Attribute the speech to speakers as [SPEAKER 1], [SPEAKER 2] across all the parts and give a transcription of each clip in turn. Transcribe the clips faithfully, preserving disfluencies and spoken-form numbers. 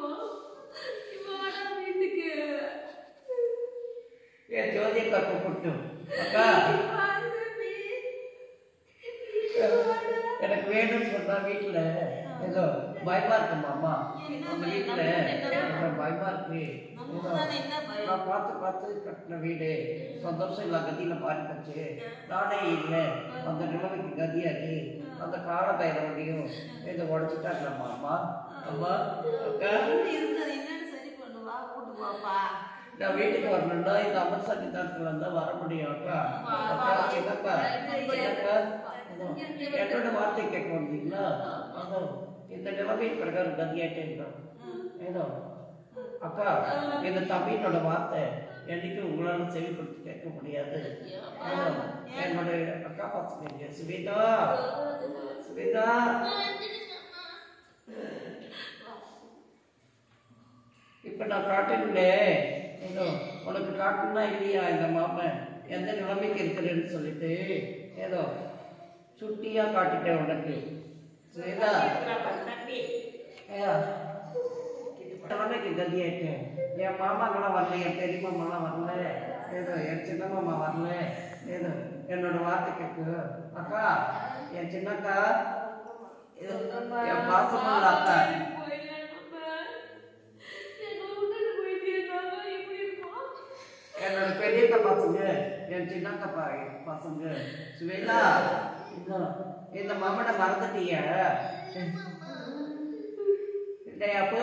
[SPEAKER 1] ये जोधी का कुकुट्टू अक्का எனக்கு வேணும்னு சொன்னா வீட்டுல ஏதோ பயமா இருக்குமா அம்மா அந்த வீட்டுல பயமா இருக்கு நான் பார்த்து பார்த்து கட்டின வீடு சந்தோஷம் இல்ல கதியில பாரு போச்சு நானே இல்லை அந்த நிலைமைக்கு கதியாகி அந்த கால பயிரோடையும் ஏதோ உடச்சுட்டாங்களாம்மா அம்மா அம்மா அக்கா நான் வீட்டுக்கு வரணும்னா இந்த அமர் சன்னிதானத்துல இருந்தா வர முடியும் அக்கா அக்கா சின்னக்கா சின்னக்கா என்னோட வார்த்தை கேட்க வந்தீங்களா அதோ இந்த நிலைமையின் பிரகாரம் கதியாயிட்டே இருக்கிறோம் ஏதோ அக்கா இந்த தம்பியினோட வார்த்தை என்னைக்கு உங்களால செவி கொடுத்து கேட்க முடியாது என்னோட அக்கா பசங்க சுவேதா சுவேதா இப்ப நான் காட்டினேன் ஏதோ உனக்கு காட்டுனா இல்லையா இந்த மாமன் எந்த நிலைமைக்கு இருக்கிறேன்னு சொல்லிட்டு ஏதோ சுட்டியா காட்டிட்டேன் உனக்கு சுவேதா நிலைமைக்கு கதியாயிட்டேன் என் மாமாங்களாம் வரல என் பெரிய மாமாலாம் வரல ஏதோ என் சின்ன மாமா வரல ஏதோ என்னோட வார்த்தை கேட்கு அக்கா என் சின்னக்கா என் பாசமான அக்கா என்னோட பெரியக்கா பசங்க என் சின்னக்கா பசங்க சுவேதா இந்த மாமனை மறந்துட்டிய அப்ப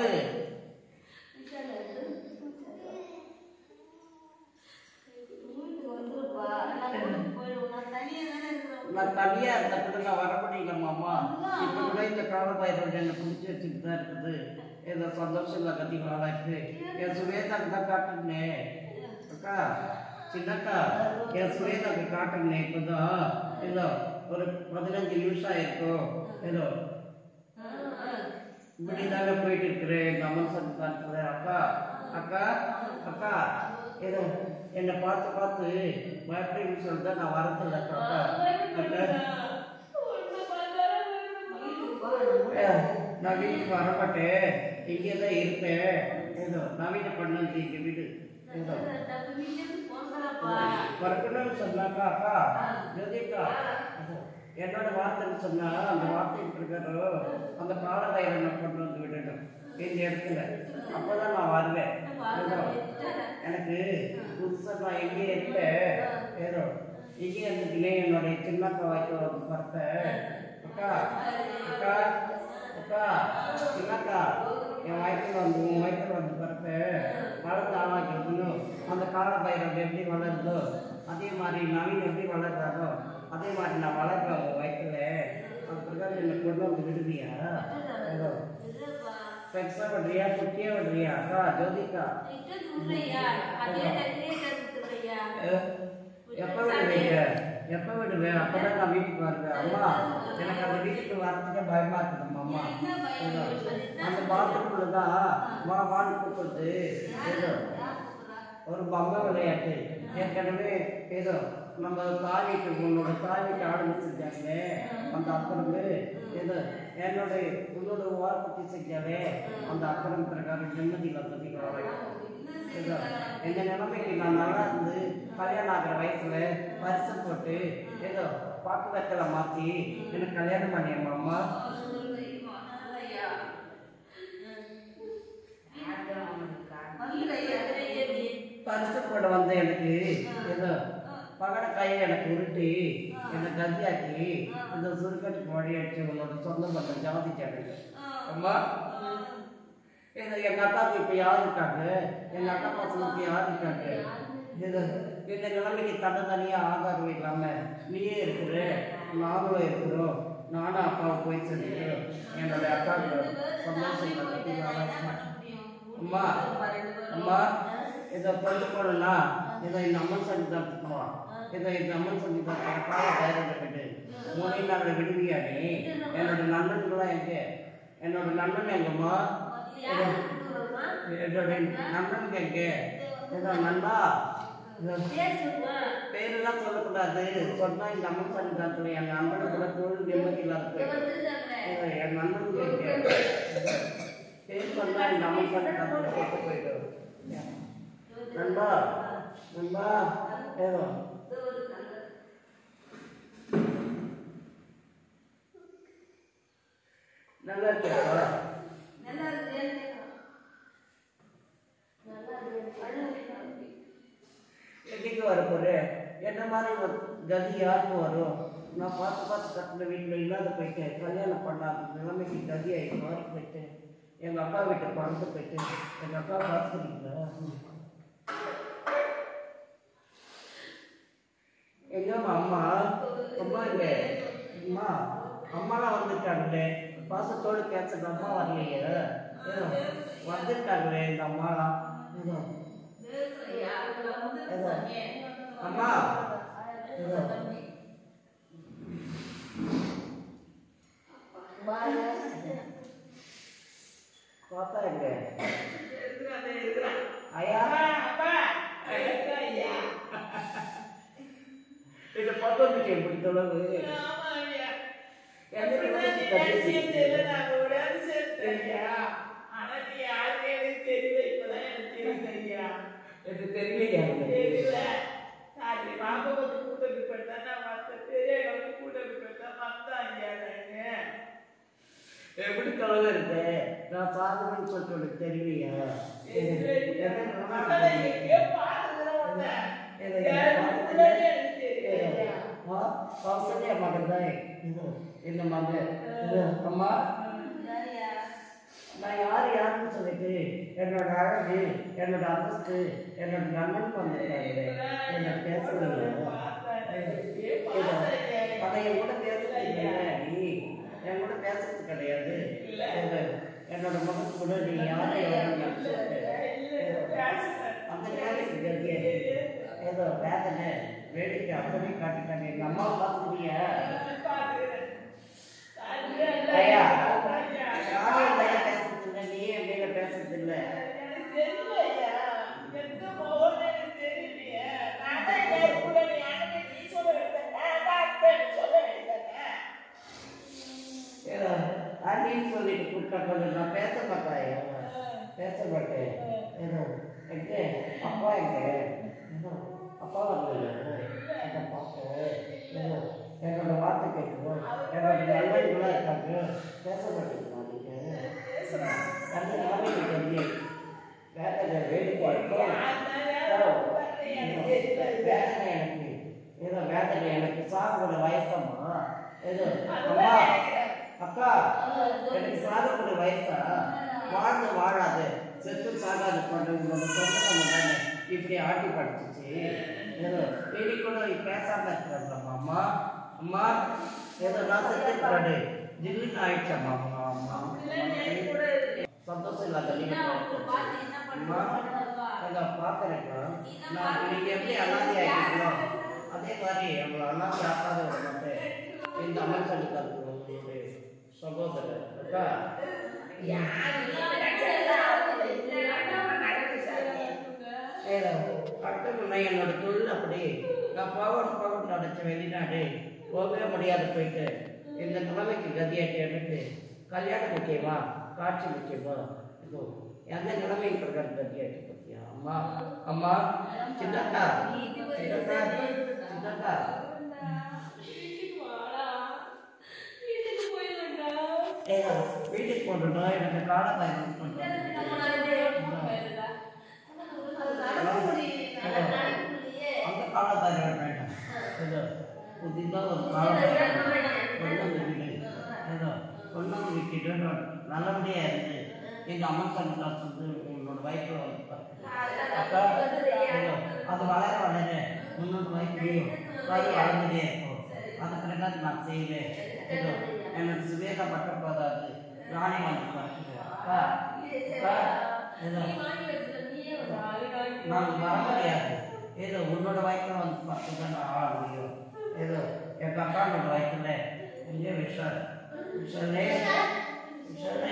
[SPEAKER 1] நான் தனியா இருந்த கூட நான் வர முடியலம்மா இப்ப கூட இந்த கால பயிரோட என்ன பிடிச்சி வச்சுட்டு தான் இருக்குது ஏதோ சந்தோஷம் இல்லை கத்தி இருக்கு என் சுவேதாக்கு தான் காட்டுனேன் அக்கா சின்னக்கா என் சுவேதாக்கு காட்டுனேன் இப்பதான் ஏதோ ஒரு பதினஞ்சு நிமிஷம் ஆயிருக்கும் ஏதோ இப்படிதாங்க போயிட்டு இருக்கிறேன் எங்க அம்மா சன்னிதானத்துல அக்கா அக்கா அக்கா ஏதோ என்னை பார்த்து பார்த்து பயப்படுன்னு சொல்லிட்டு நான் வரதில்ல அக்கா நான் வீட்டுக்கு வரமாட்டேன் இங்கேதான் இருப்பேன் ஏதோ நவீன பண்ணு இங்க வீடு ஏதோ வரக்கணும்னு சொன்னாக்கா அக்கா ஜோதிக்கா என்னோட வார்த்தைன்னு சொன்னா அந்த வார்த்தைக்கு பிரகாரம் அந்த காலதயரை நான் கொண்டு வந்து விடணும் இந்த இடத்துல அப்பதான் நான் வருவேன் எனக்கு புதுசா நான் எங்கே இருப்பேன் ஏதோ இங்கே இருந்துச்சுனே என்னுடைய சின்னக்கா வாய்க்கு வந்து பார்த்தேன் அக்கா அக்கா அக்கா சின்னக்கா என் வயசுல வந்து உன் வயசுல வந்து பார்த்தேன் வளர்ந்து ஆளாக்கணும் அந்த கால பயிரம் எப்படி வளருதோ அதே மாதிரி நவீன் எப்படி வளர்றாரோ அதே மாதிரி நான் வளர்க்குறேன் உங்க வயசுல அது பிரகாரம் என்னை கொண்டு வந்து விடுவியா ஏதோ பெருசா விடுறியா குட்டியா விடுறியா அக்கா ஜோதிக்கா எப்ப விடுவீங்க எப்ப விடுவேன் அப்பதான் நான் வீட்டுக்கு வருவேன் அம்மா எனக்கு அந்த வீட்டுக்கு வரதுக்கே பயமா இருக்குதும்மா அம்மா அந்த பாத்ரூம்லதான் வா வான்னு கூப்பிடுது ஏதோ ஒரு பொம்மை விளையாட்டு ஏற்கனவே ஏதோ நம்ம தாய்க்கு உன்னோட தாய்க்கு ஆரம்பிச்சிருக்காங்க அந்த அப்புறமே ஏதோ என்னோட உன்னோட வார்த்தை செஞ்சாவே அந்த அப்புறம் பிரகாரம் நிம்மதியில் பற்றி ஏதோ எந்த நிலைமைக்கு நான் நல்லா இருந்து கல்யாணம் ஆகிற வயசுல பரிசம் போட்டு ஏதோ பாட்டு வெத்தலை மாற்றி எனக்கு கல்யாணம் பண்ணியம்மா அம்மா பரிசு போட வந்த எனக்கு ஏதோ பகடக்காயை எனக்கு உருட்டி என்னை கத்தியாக்கி அந்த சுருக்கட்டுக்கு வழியாச்சு உன்னோட சொந்த பந்தம் ஜாதி கேட்டது அம்மா ஏதோ எங்க அக்காவுக்கு இப்ப யாரு இருக்காங்க எங்க அக்கா பசங்களுக்கு யாரு இருக்காங்க இது இந்த நிலைமைக்கு தன்னை தனியா ஆதாரம் இல்லாம நீயே இருக்கிற நாங்களும் இருக்கிறோம் நானும் அப்பாவை போய் சொல்லிட்டு என்னோட அக்காவுக்கு சந்தோஷம் அம்மா அம்மா இதை கொண்டு போனா இதை இந்த அம்மன் சன்னிதான் போவான் இதை இந்த அம்மன் சன்னிதான் கால பயிரோட விட்டு மூணு நாள் விடுவியா நீ என்னோட நண்பன்களாம் எங்க என்னோட நண்பன் எங்கம்மா என்னோட நண்பன் எங்க ஏதோ நண்பா பேரெல்லாம் சொல்லக்கூடாது சொன்னா இந்த அம்மன் சன்னிதானத்துல என் நண்பனை கூட தொழில் நிம்மதி இல்லாத என் நண்பன் எங்க பேர் சொன்னா நம்ம பண்ண கேட்டு போயிடும் நண்பா நண்பா ஏதோ நல்லா இருக்கா நல்லா இருக்கு எதுக்கு வர போற என்ன மாதிரி ஒரு கதி யாருக்கும் வரும் நான் பார்த்து பார்த்து கட்டின வீட்டில் இல்லாத போயிட்டேன் கல்யாணம் பண்ணாத நிலைமைக்கு கதி ஆகி மாறி போயிட்டேன் எங்கள் அக்கா வீட்டை பறந்து போயிட்டேன் எங்கள் அக்கா பார்த்துக்கிறீங்களா எங்கம்மா அம்மா அம்மா இல்லை அம்மா அம்மாலாம் வந்துட்டாங்களே பாசத்தோடு பேசுற அம்மா வரலையே ஏதோ வந்துட்டாங்களே இந்த அம்மாலாம் ஏதோ ஏதோ அம்மா ஏதோ பார்த்தா எங்க ஐயா இதை பார்த்து எப்படி தொலைவு எப்படி தொலைவு இருக்கு நான் பாதுகாப்பு சொல்லிட்டு தெரியலையா மகன் என்ன மகன் அம்மா நான் யார் யாருன்னு சொல்லிட்டு என்னோட அழகு என்னோட அந்தஸ்து என்னோட நண்பன் வந்துருக்காங்க என்ன பேசுறீங்க அதை என் கூட பேசுறீங்க நீ என் கூட பேசுறது கிடையாது என்னோட மகன் கூட நீ யாரை அந்த நேரத்துக்கு ஏதோ வேதனை வேடிக்கை அப்படியே காட்டிட்டாங்க எங்க அம்மாவை பார்த்துக்கிறிய ஐயா யாரும் பையன் பேசுறது இல்லை நீ என் மேல பேசுறது இல்லை அண்ணின்னு சொல்லிட்டு கூப்பிட்டா கொஞ்சம் நான் பேச மாட்டேன் பேச மாட்டேன் ஏதோ எங்க அப்பா எங்க ஏதோ அப்பா வரல எங்க பார்க்க ஏதோ என்னோட வார்த்தை கேட்கணும் என்னோட நண்பர்களாக இருக்காங்க பேச மாட்டேங்குமா நீங்க வேலை வேடிக்கை வேதனை எனக்கு ஏதோ வேதனை எனக்கு சாகுற வயசம்மா ஏதோ அம்மா அக்கா எனக்கு சாகக்கூடிய வயசா வாழ்ந்து வாழாது செத்து சாகாது பண்ணுறவங்களோட சொந்த தானே இப்படி ஆட்டி படிச்சிச்சு ஏதோ இனி கூட பேசாம இருக்கிறாங்கம்மா அம்மா அம்மா ஏதோ நான் செத்துக்கிறாடு ஜில்லுன்னு ஆயிடுச்சாம்மா அம்மா அம்மா சந்தோஷம் இல்லாத அம்மா அதை பார்க்குறேக்கா நான் நீங்கள் எப்படி அனாதி ஆகிட்டீங்களோ அதே மாதிரி அவங்களை அனாதி ஆக்காத விட மாட்டேன் இந்த அமைச்சர் கருத்து சகோதரர் அக்கா கட்டமுன்னா என்னோட தொழில் அப்படி நான் பவர் பவர் நடச்ச வெளிநாடு போகவே முடியாது போயிட்டு இந்த நிலைமைக்கு கதியாட்டி எடுத்து கல்யாணம் முக்கியமா காட்சி முக்கியமா இதோ எந்த நிலைமைக்கு பிரகாரம் கதியாட்டி பத்தியா அம்மா அம்மா சின்னக்கா சின்னக்கா சின்னக்கா வீட்டுக்கு போட்டுட்டா எனக்கு காலை பயணம் அந்த காலை பயணம் வேண்டாம் ஏதோ புதிதாக ஒரு காலை கொண்டு வந்து விட்டு ஏதோ கொண்டு வந்து விட்டுட்டு நல்லபடியாக இருந்து இந்த அம்மன் கிளாஸ் வந்து உங்களோட வயிற்றில் வந்து அக்கா ஏதோ அது வளர வளர முன்னோட வயிற்றுலையும் அது வளர்ந்துட்டே இருக்கும் அதை பிறகு நான் செய்வேன் ஏதோ எனக்கு சுவேதா பட்ட போதாது நானே வந்து பார்த்துக்கிறேன் நான் வர முடியாது ஏதோ உன்னோட வயக்கில் வந்து பார்த்து தான் நான் ஆள முடியும் ஏதோ எங்கள் அக்கானோட வயக்கில் எங்கே விஷால் விஷாலே விஷாலே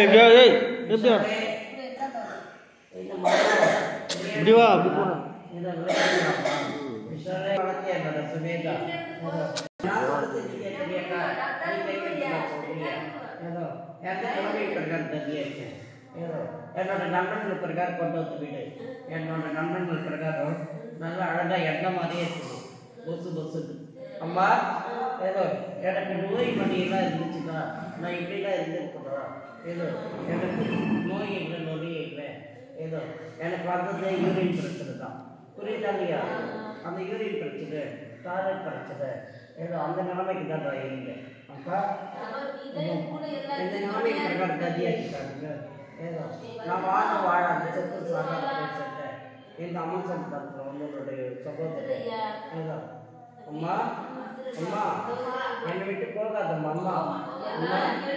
[SPEAKER 1] விஷாலே வளர்த்தி என்னோட சுவேதா நான் வளர்த்து கேட்குறியாக்கா ஏதோ எந்த கிழமை பிரகாரம் தந்தியாச்சு ஏதோ என்னோட நண்பர்கள் பிரகாரம் கொண்டு வந்து வீடு என்னோட நண்பர்கள் பிரகாரம் நல்லா அழகா எண்ணெய் மாதிரியே இருக்குது பொசு பொசுக்கு அம்மா ஏதோ எனக்கு நோய் மணியெல்லாம் இருந்துச்சுன்னா நான் இப்படிலாம் இருந்துருக்கணும் ஏதோ எனக்கு நோய் இல்லை நொடியே இல்லை ஏதோ எனக்கு வந்தது யூரின் பிரச்சனை தான் புரியுதா இல்லையா அந்த யூரின் பிரச்சனை டாய்லெட் பிரச்சனை ஏதோ அந்த நிலைமைக்கு தான் நான் இருந்தேன் அப்பா இந்த நிலைமை பிரகாரம் கதியாக்கிட்டாங்க ஏதோ நான் வாழ வாழ அந்த செத்து சாகாத பேசிட்டேன் இந்த அம்சம் தரத்தில் உங்களுடைய சகோதரர் ஏதோ அம்மா அம்மா என்னை விட்டு போகாதம்மா அம்மா அம்மா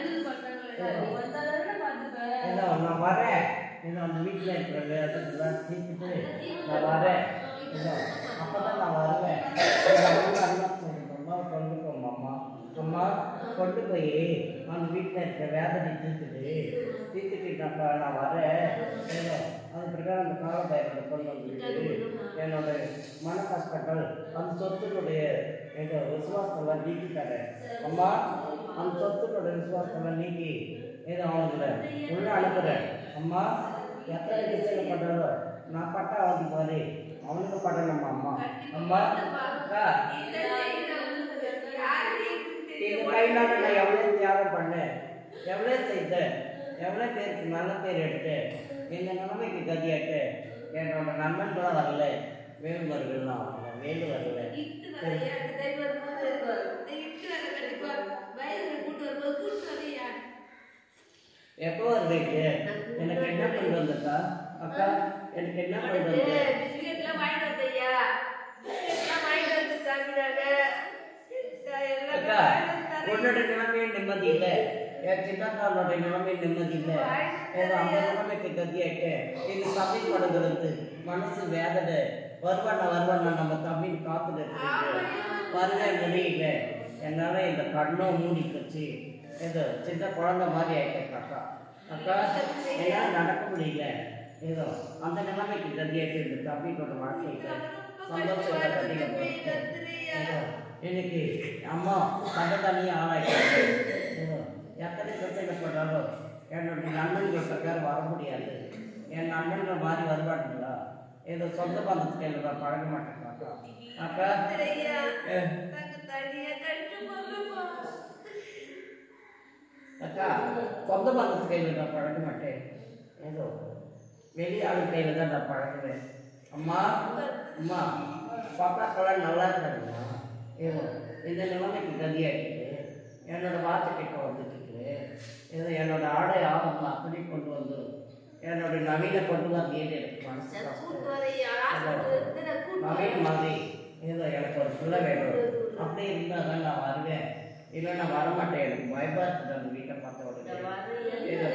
[SPEAKER 1] ஏதோ நான் வரேன் ஏதோ அந்த வீட்டில் இருக்கிற வேதத்தெல்லாம் தீர்த்துட்டு நான் வரேன் ஏதோ அப்போ தான் நான் வருவேன் அம்மா கொண்டு போமா அம்மா அம்மா கொண்டு போய் அந்த வீட்டில் இருக்கிற வேதனை தீர்த்துட்டு தீர்த்துக்கிட்டப்ப நான் வரேன் ஏதோ அது பிரகாரம் அந்த காலபயத்தை கொண்டு வந்துட்டு என்னோட மன கஷ்டங்கள் அந்த சொத்துனுடைய ஏதோ விசுவாசத்தெல்லாம் நீக்கிட்டாரு அம்மா அந்த சொத்துனுடைய விசுவாசத்தெல்லாம் நீக்கி ஏதோ அவனுக்குல உள்ள அனுப்புறேன் அம்மா எத்தனை விஷயம் பண்றாரோ நான் பட்டா அவனுக்கு பாரு அவனுக்கு படணும்மா அம்மா அம்மா அக்கா இந்த கையினால நான் எவ்வளோ தியாகம் பண்ணேன் எவ்வளோ செய்தேன் எவ்வளோ பேருக்கு நல்ல பேர் எடுத்தேன் இந்த நிலைமைக்கு கதியாட்டு என்னோட நண்பன்களாம் வரல வேலுவர்கள்லாம் வரல வேலு வரல எப்போ வருவீங்க எனக்கு என்ன கொண்டு வந்தக்கா அக்கா எனக்கு என்ன கொண்டு வந்து அக்கா உன்னோட நிலைமையும் நிம்மதி இல்லை என் சின்னக்காரோட நிலைமையும் நிம்மதி இல்லை ஏதோ அந்த நிலைமைக்கு கதியாயிட்டு இது தமிழ் படுகிறது மனசு வேதனை வருவானா வருவானா நம்ம தமிழ் காத்துட்டு இருக்கு வருகை முடியல என்னால இந்த கண்ணும் மூடி வச்சு ஏதோ சின்ன குழந்தை மாதிரி ஆயிட்டேன் அக்கா அக்கா என்னால் நடக்க முடியல ஏதோ அந்த நிலைமைக்கு கதியாயிட்டு இந்த தமிழோட வாழ்க்கைக்கு சந்தோஷத்தை கதிக்க ஏதோ இன்னைக்கு அம்மா தண்டை தண்ணியும் ஆளாயிட்டாங்க ஏதோ எத்தனை பிரச்சனைப்பட்டாலும் என்னுடைய நண்பர்கள் பிரகாரம் வர முடியாது என் நண்பர்கள் மாதிரி வருவாட்டுங்களா ஏதோ சொந்த பந்தத்துக்கு எனக்கு நான் பழக மாட்டேன் அக்கா அக்கா அக்கா சொந்த பந்தத்து கையில் நான் பழக மாட்டேன் ஏதோ வெளியாளு கையில் தான் நான் பழகுவேன் அம்மா அம்மா பாப்பாக்கெல்லாம் நல்லா இருக்காங்கம்மா ஏதோ இந்த நிலைமைக்கு கதியாகிட்டு என்னோட வார்த்தை கிட்ட வந்துட்டு ஏதோ என்னோட ஆடை ஆபத்தில் அப்படி கொண்டு வந்து என்னோட நவீன கொண்டு வந்து எனக்கு மனசு நவீன மாதிரி ஏதோ எனக்கு ஒரு பிள்ளை வேணும் அப்படி இருந்தால் தான் நான் வருவேன் இல்லை நான் வரமாட்டேன் எனக்கு பயமா இருக்குது அந்த வீட்டை பார்த்த உடனே ஏதோ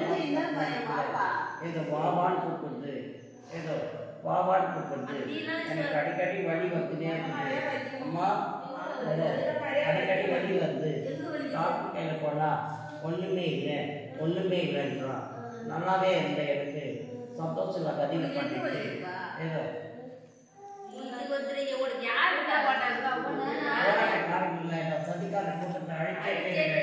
[SPEAKER 1] ஏதோ வாவான்னு கூப்பிடுது ஏதோ வாவான்னு கூப்பிடுது எனக்கு அடிக்கடி வழி வந்துனே இருக்குது அம்மா அடிக்கடி வழி வருது டாக்டர் கையில் போனால் ஒன்றுமே இல்லை ஒன்றுமே இல்லைன்றான் நல்லாவே இருந்த எனக்கு சந்தோஷம் கதியில் பண்ணிட்டு ஏதோ போராட்டக்காரங்க இல்லை சதிக்கார கூட்டத்தை அழைச்சே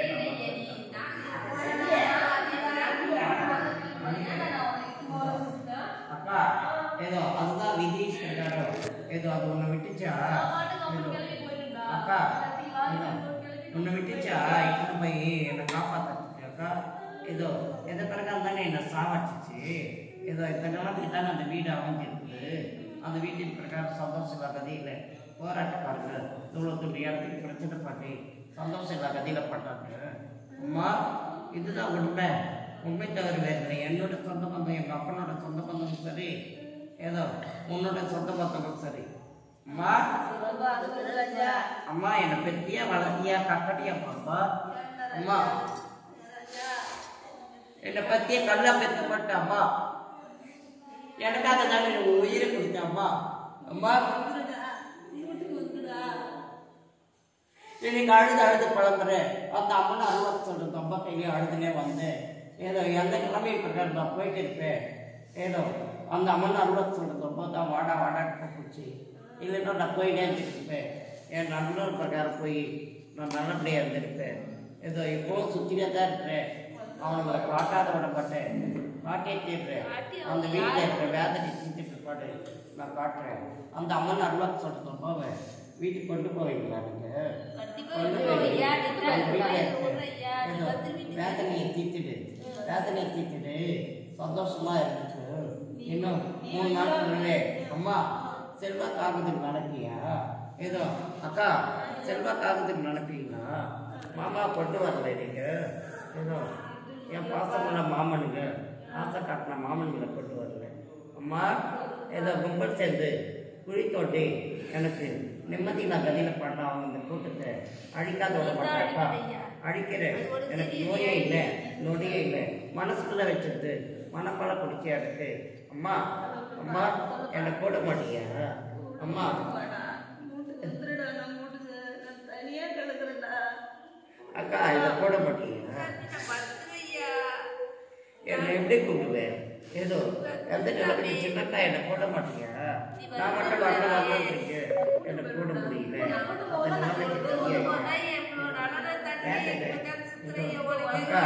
[SPEAKER 1] அக்கா ஏதோ அதுதான் விதி ஏதோ அது உன்னை விட்டுச்சா அக்கா ஏதோ உன்னை விட்டுச்சா இத்தனை போய் என்னை காப்பாற்றுச்சு அக்கா ஏதோ எதை பிறகு தானே என்னை சாவச்சிச்சு ஏதோ இந்த நிலத்துக்கு தானே அந்த வீடு அமைஞ்சிருக்குது அந்த வீட்டின் பிரகாரம் சந்தோஷம் இல்லா கதையில் போராட்டக்காரர்கள் இவ்வளோ துண்டு இடத்துக்கு பிரச்சனை பண்ணி சந்தோஷம் இல்லா கதையில் பண்ணுறாங்க அம்மா இதுதான் உண்மை உண்மை தவிர வேறு இல்லை என்னோட சொந்த பந்தம் எங்கள் அப்பனோட சொந்த பந்தமும் சரி ஏதோ உன்னோட சொந்த பந்தமும் சரி அம்மா அம்மா என்னை பெத்தியா வளர்த்தியா கட்டடியா பாப்பா அம்மா என்னை பத்திய கல்லா பெத்தப்பட்ட அம்மா எனக்காக தானே உயிரை கொடுத்த அம்மா அம்மா இன்னைக்கு அழுது அழுது பழம்புறேன் அந்த அம்மனை அறுபது சொல்றது அம்மா கையிலே அழுதுனே வந்தேன் ஏதோ எந்த கிழமையை பிரகாரம் நான் போயிட்டு இருப்பேன் ஏதோ அந்த அம்மன் அறுபது சொல்றது ரொம்ப தான் வாடா வாடான்னு கூப்பிடுச்சு இல்லைன்னா நான் போயிட்டே இருந்துருப்பேன் என் நண்பர் பிரகாரம் போய் நான் நல்லபடியாக இருந்திருப்பேன் ஏதோ இப்போவும் சுற்றினே தான் இருப்பேன் அவனுங்களை காட்டாத விட மாட்டேன், காட்டியே தீர்றேன். அந்த வீட்டில் இருக்கிற வேதனை தீர்த்துட்டு பாடு நான் காட்டுறேன். அந்த அம்மன் அருளாக்கு சொல்லிட்டு போவேன், வீட்டுக்கு கொண்டு போவீங்களா நீங்கள்? கொண்டு போய் வேதனையை தீர்த்துடு, வேதனையை தீர்த்துடு, சந்தோஷமா இருக்கு. இன்னும் மூணு நாட்களே அம்மா செல்வா காகத்துக்கு நடப்பியா? ஏதோ அக்கா செல்வா காகத்துக்கு நடப்பீங்களா? மாமா கொண்டு வரல நீங்க? ஏதோ என் பாசமுள்ள மாமனுங்க, ஆசை காட்டின மாமன்களை கொண்டு வரல. அம்மா ஏதோ கும்பல் சேர்ந்து குழி தோண்டி எனக்கு நிம்மதி நான் கதியில் பண்ண அவங்க இந்த கூட்டத்தை அழிக்காத விட மாட்டேன்ப்பா. அழிக்கிறேன். எனக்கு நோயே இல்லை, நொடியே இல்லை. மனசுக்குள்ள வச்சிருந்து மனப்பழ குடிக்க எனக்கு. அம்மா அம்மா என்னை போட மாட்டியா? அம்மா அக்கா இதை போட மாட்டியா? என்னை எப்படி கூப்பிடுவேன்? ஏதோ எந்த நிலைமை சின்னக்கா என்னை போட மாட்டியா? நான் மட்டும் வர வரலான்னு என்னை போட முடியல. அந்த நிலைமைக்கு அக்கா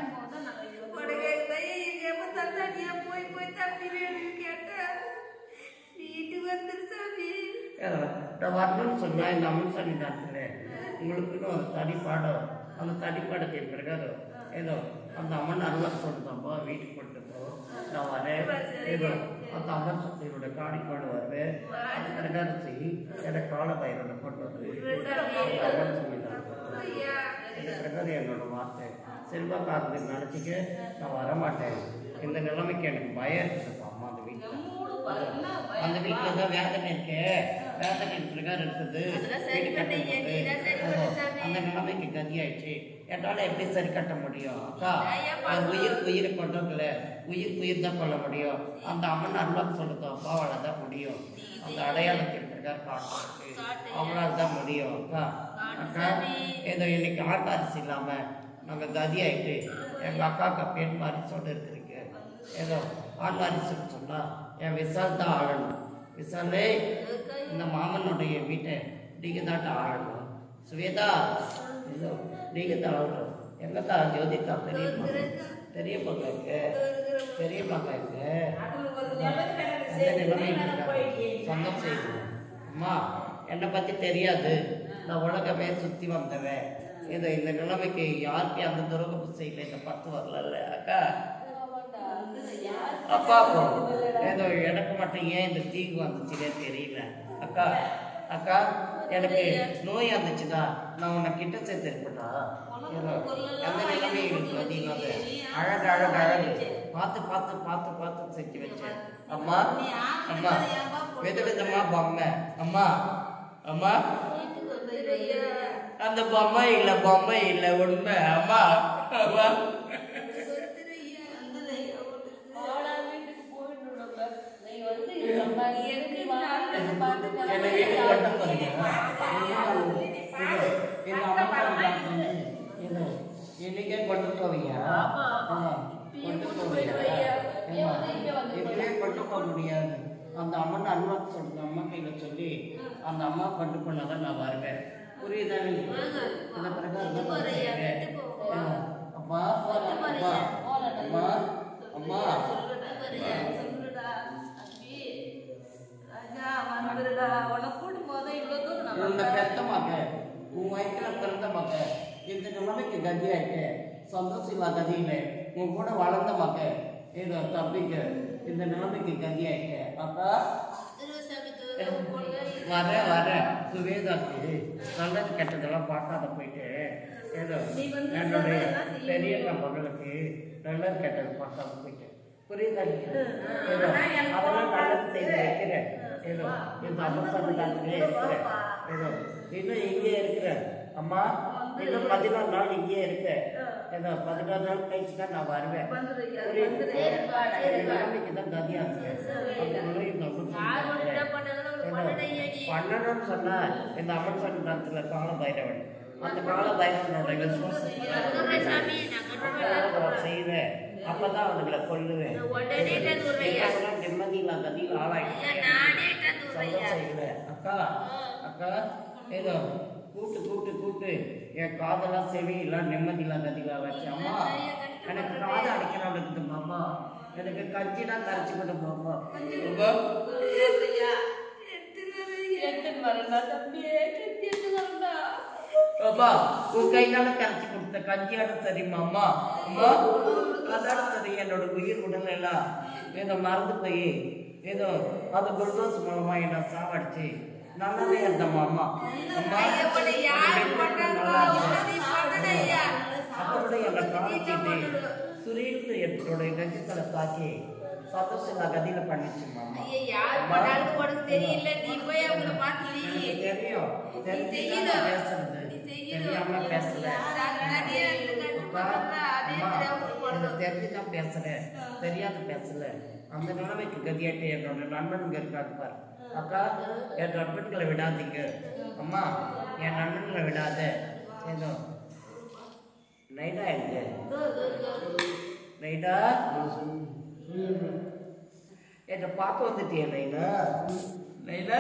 [SPEAKER 1] நான் வரணும்னு சொன்னா இந்த அம்மன் சாமி நேரத்தில் உங்களுக்குன்னு ஒரு தனிப்பாடம், அந்த தனிப்பாடத்தின் பிரகாரம் ஏதோ அந்த அம்மன் அருளா சொல்லுதாப்பா வீட்டுக்கு கொண்டு போ, நான் வரேன். ஏதோ அந்த அம்மன் சக்தியோட காணிப்பாடு வருவேன். அந்த பிரகாரம் செய்ய எனக்கு கால பயிரோட கொண்டு வந்து அம்மன் சொல்லிதான் இந்த பிரகாரம் என்னோட வார்த்தை. செல்வா காரணத்துக்கு நினச்சிக்க நான் வரமாட்டேன். இந்த நிலைமைக்கு எனக்கு பயம் இருக்குப்பா. அம்மா அந்த வீட்டில் அந்த வீட்டில் தான் வேதனை இருக்கு, வேதனை பிரகாரம் இருக்குது. வீடு கட்டும்போது அந்த நிலைமைக்கு கதி ஆயிடுச்சு. என்னால் எப்படி சரி கட்ட முடியும்? அக்கா அது உயிருக்கு உயிரை கொண்டவங்கள உயிருக்கு உயிர் தான் கொள்ள முடியும். அந்த அம்மன் அருளாக்கு சொல்லுதோ அப்பாவால் தான் முடியும். அந்த அடையாளத்தின் பிரகாரம் காட்டுறதுக்கு அவங்களால தான் முடியும். அக்கா அக்கா ஏதோ இன்னைக்கு ஆட்டாரிசி இல்லாமல் நாங்கள் கதி ஆகிட்டு எங்கள் அக்காவுக்கு பெண் வாரிசோடு இருக்கிறீங்க. ஏதோ ஆண் வாரிசுன்னு சொன்னால் என் விசால் தான் ஆளணும். விசாலே இந்த மாமனுடைய வீட்டை நீங்கள் தாட்ட ஆளணும். சுவேதா ஏதோ நீங்கள் தான் ஆளணும். எங்கள் தான் ஜோதிகா பெரிய பெரிய பக்கம் பெரிய பக்கம் இருக்கு. அந்த நிலைமையில் சொந்தம் செய்யணும். அம்மா என்னை பற்றி தெரியாது, நான் உலகமே சுற்றி வந்தவன். ஏதோ இந்த நிலைமைக்கு யாருக்கு அந்த துரோகம் செய்யல, இந்த பத்து வரல. அக்கா அப்பா ஏதோ எனக்கு மட்டும் ஏன் இந்த தீங்கு வந்துச்சுன்னே தெரியல. அக்கா அக்கா எனக்கு நோய் வந்துச்சுதா நான் உன்னை கிட்ட சேர்த்து இருப்பேன்டா. ஏதோ எந்த நிலைமையும் இருக்கு அதிகமாக அழகு அழகு அழகு பார்த்து பார்த்து பார்த்து பார்த்து செஞ்சு வச்சேன். அம்மா அம்மா வித விதமா பொம்மை. அம்மா அம்மா அந்த பொம்மை இல்லை, பொம்மை இல்லை உண்மை. அம்மா அம்மா என்னை வீட்டுக்கு கொண்டு போறீங்க. இன்னைக்கே கொண்டு போவீங்க, கொண்டு போவீங்க. இதுவே கொண்டு போக முடியாது. அந்த அம்மன் அம்மா சொல்லுங்க, அம்மா கையில சொல்லி அந்த அம்மா கொண்டு போனாதான் நான் வருவேன். புரியுதா? இந்த பிரகாரம் அப்பா அப்பா அம்மா அம்மா உன்னை பெத்த மக, உன் வயிற்றுல பிறந்த மக, இந்த நிலைமைக்கு கதி ஆயிட்டு சந்தோஷம் இல்லா கதியில உன் கூட வளர்ந்த மக ஏதோ தம்பிக்கு இந்த நிலைமைக்கு கதி ஆயிட்டு. அப்பா வர வர சுவேதாக்கு நல்லது கெட்டதெல்லாம் பார்க்காத போயிட்டு ஏதோ என்னுடைய பெரிய மகளுக்கு நல்லது கெட்டது பார்க்காத போயிட்டு. புரியுதா? ஏதோ அதெல்லாம் நல்லது செய்து வைக்கிறேன். ஏதோ இந்த அம்மசாமிலே இருக்கிறேன். ஏதோ இன்னும் இங்கே இருக்கிறேன். அம்மா இன்னும் பதினாறு நாள் இங்கே இருக்கேன். ஏதோ பதினாறு நாள் கழிச்சு தான் நான் வருவேன். நிலைமைக்கு தான் கதியா இருக்கேன். பண்ணணும்னு சொன்னா இந்த அம்மசாமி நேரத்துல கால பைரவன், அந்த கால பைரவனோட செய்வேன். அப்பதான் அவனுங்களை கொல்லுவேன். நிம்மதியில்லா கதியில் ஆளாயிட்டேன். செய்வேன். அக்கா அக்கா ஏதோ கூட்டு கூட்டு கூட்டு என் காதெல்லாம் செவி எல்லாம் நிம்மதியில்லா கதியில் வச்சு. அம்மா எனக்கு காது அடிக்கிறவளுக்கு மாமா எனக்கு கஞ்சி தான் கரைச்சி கொடு மாமா அப்பா உன் கையால கரைச்சி கொடுத்த கஞ்சியாட சரி மாமா அம்மா அதோட சரி என்னோட உயிர் உடல் எல்லாம் ஏதோ மறந்து போய் ஏதோ அது குளுக்கோஸ் மூலமா என்ன சாவடிச்சு நல்லாவே இருந்த மாமா அம்மா அதோட என்னை காமிச்சிட்டு சுரீர்ந்து என்னோட நெஞ்சத்துல தாக்கி சந்தோஷம் நான் கதியில பண்ணிச்சு மாமா தெரியும் தெரியும் பேசுறது தெரியாம பேசல தெரிஞ்சுதான் பேசுறேன் தெரியாத பேசல அந்த நிலைமைக்கு கதியாட்டு என்னோட நண்பனுங்க இருக்காங்க பாரு அக்கா என் நண்பன்களை விடாதீங்க அம்மா என் நண்பன்களை விடாத ஏதோ நைடா எங்க நைடா என்ன பார்க்க வந்துட்டியா நைனா நைனா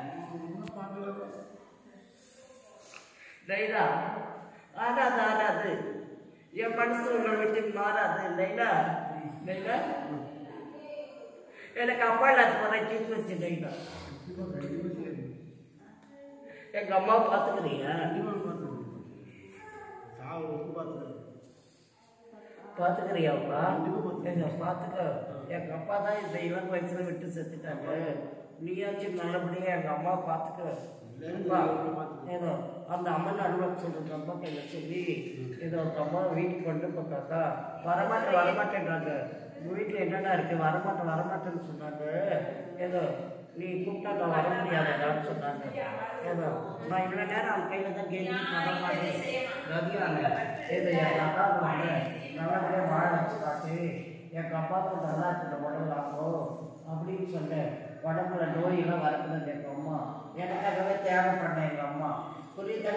[SPEAKER 1] நைனா ஆடாது ஆடாது என் மனசு உங்களை விட்டு மாறாது நைனா நைனா எனக்கு அப்பா இல்லாத போற சீட்டு வச்சு நைனா எங்க அம்மா பார்த்துக்கிறியா பார்த்துக்கிறியாப்பா எங்க பார்த்துக்க எங்க அப்பா தான் இந்த இளம் வயசுல விட்டு செத்துட்டாங்க நீயாச்சும் நல்லபடியா எங்க அம்மா பார்த்துக்க ஏதோ அந்த அம்மன் அனுபவம் சொல்றது அம்மா கையில சொல்லி ஏதோ அந்த அம்மா வீட்டுக்கு கொண்டு போட்டாக்கா வரமாட்டேன் வரமாட்டேன்றாங்க உங்க வீட்டுல என்னென்ன இருக்கு வரமாட்டேன் வரமாட்டேன்னு சொன்னாங்க ஏதோ நீ கூப்பிட்டா நான் வர முடியாதான்னு சொன்னாங்க ஏதோ நான் இவ்வளோ நேரம் அவன் கையில தான் கேள்வி பண்ண மாட்டேன் கதியாங்க ஏதோ என் அப்பாவுக்கு வந்து நல்லபடியாக வாழ வச்சு காட்டு எங்கள் அப்பாவுக்கு நல்லா இருக்கிற உடம்பு ஆகும் அப்படின்னு சொன்னேன் உடம்புல நோயெல்லாம் வரக்கூடாது எங்கள் அம்மா எனக்காகவே தியாகம் பண்ணேன் எங்கள் அம்மா புரியுதா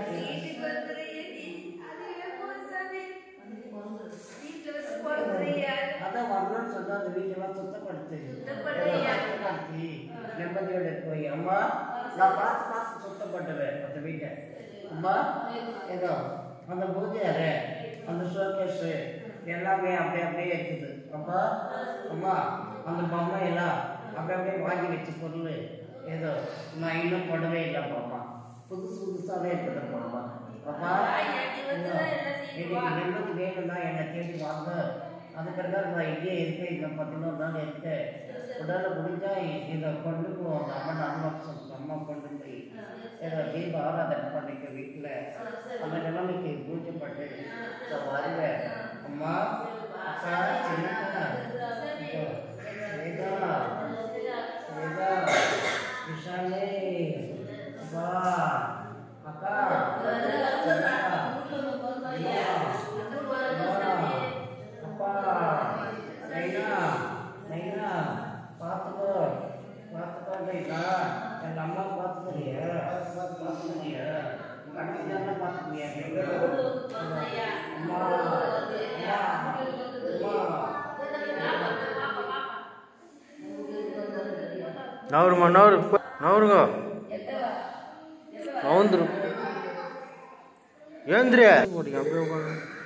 [SPEAKER 1] அதான் வரணும்னு சொன்னா அந்த வீட்டெல்லாம் சுத்தப்படுத்து சுத்தப்படுத்தி நிம்மதியோட போய் அம்மா நான் பார்த்து பார்த்து சுத்தப்பட்டுவேன் அந்த வீட்டை அம்மா ஏதோ அந்த பூஜை அறை அந்த ஷோகேஸ் எல்லாமே அப்படியே அப்படியே இருக்குது அப்பா அம்மா அந்த பொம்மை எல்லாம் அப்படியே அப்படியே வாங்கி வச்ச பொருள் ஏதோ நான் இன்னும் போடவே இல்லைப்பா அம்மா புதுசு புதுசாகவே இருக்குது அம்மா அப்பா இன்னைக்கு நிம்மதி வேணும்னா என்னை தேடி வாங்க அது பிறகு நான் இங்கே இருக்கேன் இங்கே பதினோரு நாள் இருக்கேன் உடல முடிஞ்சா இதை கொண்டு போவோம் அம்மன் அனுபவம் அம்மா கொண்டு போய் ஏதோ தீப ஆராதனை பண்ணிக்க வீட்டில் அந்த நிலைமைக்கு பூஜை பண்ணி வருவேன் அம்மா அக்கா சின்ன வேதா வேதா விஷாலே வா அக்கா அப்பா நைனா நைனா பார்த்துக்கோ பார்த்துக்கோ நைனா எங்கள் அம்மா பார்த்துக்கிறியா பார்த்துக்கிறியா கடைசி தான் பார்த்துக்கிறியா அம்மா
[SPEAKER 2] நவருமா நவரு நவருங்க நவந்துரும் ஏந்திரியா அப்படியே உட்காந்து